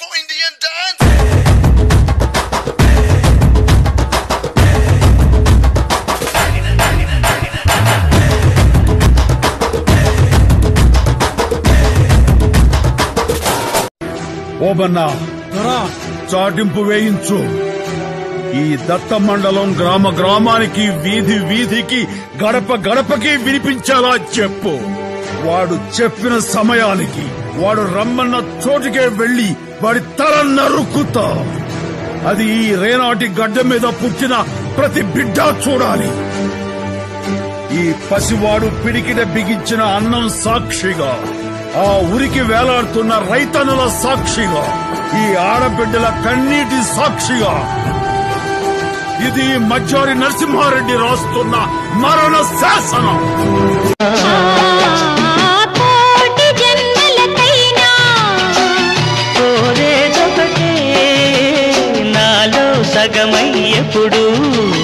for Indian dance. Obanna చాటింపు వేయించు. ఈ దత్త మండలం గ్రామ గ్రామానికి వీధి వీధికి గడప గడపకి వినిపించేలా చెప్పు. వాడు చెప్పిన సమయానికి వాడు రమ్మన్న చోటుకే వెళ్లి వాడి తల నరుక్కుతా. అది ఈ రేనాటి గడ్డ మీద పుట్టిన ప్రతి బిడ్డ చూడాలి. ఈ పసివాడు పిడికిన బిగించిన అన్నం సాక్షిగా, ఆ ఉరికి వేలాడుతున్న రైతన్నుల సాక్షిగా, ఈ ఆడబిడ్డల కన్నీటి సాక్షిగా ఇది మజ్జారి నరసింహారెడ్డి రాస్తున్న మరణ శాసనం. నాలో సగమయ్యప్పుడు